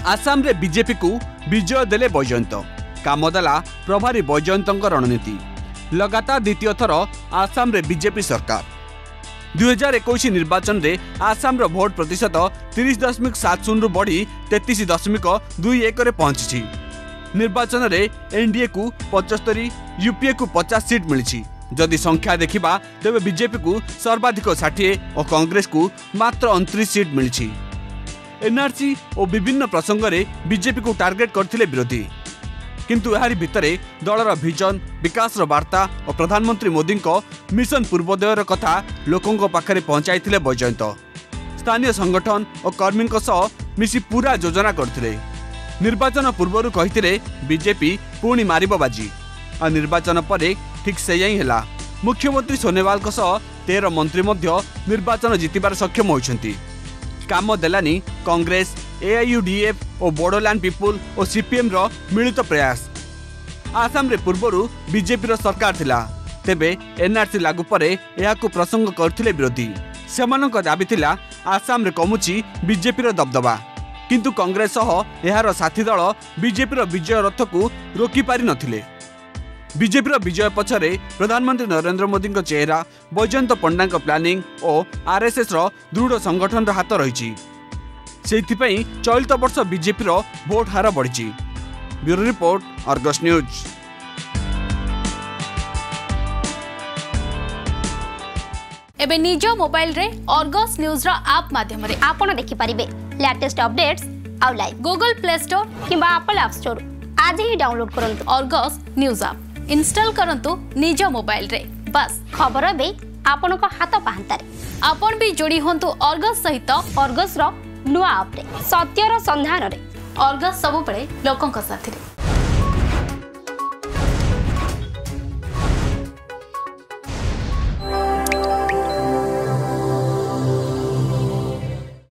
आसाम रे बीजेपी को विजय देले बैजयंत कामदेला प्रभारी बैजयंत रणनीति लगातार द्वितीय थर आसाम रे बीजेपी सरकार 2021 निर्वाचन रे आसाम रो भोट प्रतिशत 30.70 रु बढ़ी 33.21 रे पहुंची। निर्वाचन रे एनडीए को 75 यूपीए को 50 सीट मिली। जदि संख्या देखिबा तेबे बीजेपी को सर्वाधिक 60 और कांग्रेस को मात्र 29 सीट मिली। एनआरसी और विभिन्न प्रसंग रे बीजेपी को टार्गेट करथिले विरोधी, किंतु एहारी भितरे दलर विजन विकास वार्ता और प्रधानमंत्री मोदी को मिशन पूर्वोदयर कथा लोकों पाखरे पहुंचाई बैजयंत स्थानीय संगठन और कर्मी मिसी पूरा योजना करथिले। निर्वाचन पूर्व कही बीजेपी पुणी मारिबो बाजी और निर्वाचन पर ठीक से ही है। मुख्यमंत्री सोनोवाल 13 मंत्री निर्वाचन जितबार सक्षम होइछंती। काम देलानी कांग्रेस एआईयूडीएफ और बोडोलैंड पीपुल और सीपीएम रो मिलित प्रयास। आसाम रे पूर्वरु बीजेपी रो सरकार थिला, तेबे एनआरसी लागू परे एहाकु प्रसंग करथिले विरोधी। सेमानक दाबी थिला आसाम रे कमुची बीजेपी रो दबदबा, किंतु कांग्रेस सह एहार साथी दल बीजेपी रो विजय रथ को रोकी पारि नथिले। बीजेपी रो विजय पछरे प्रधानमंत्री नरेंद्र मोदी को चेहरा, बैजयंत पंडा प्लानिंग और आरएसएस रो दृढ़ संगठन रो हाथ रही। सेथिपई चलित वर्ष बीजेपी रो भोट हार बढ़ी। Bureau report, Argus news. एबे निज मोबाइल रे अर्गस न्यूज रो ऐप माध्यम रे आपण देखि परिबे लेटेस्ट अपडेट्स आ लाइव गूगल प्ले स्टोर किबा एप्पल ऐप स्टोर आज ही डाउनलोड करंतु अर्गस न्यूज ऐप इंस्टॉल करंतु निज मोबाइल रे। बस खबर बे आपण को हाथ पाहंतारे। आपण भी जोड़ी होंतु अर्गस सहित अर्गस रो नुआ ऐप रे सत्यर संधान रे। अर्गस सब बळे लोकंक साथी रे।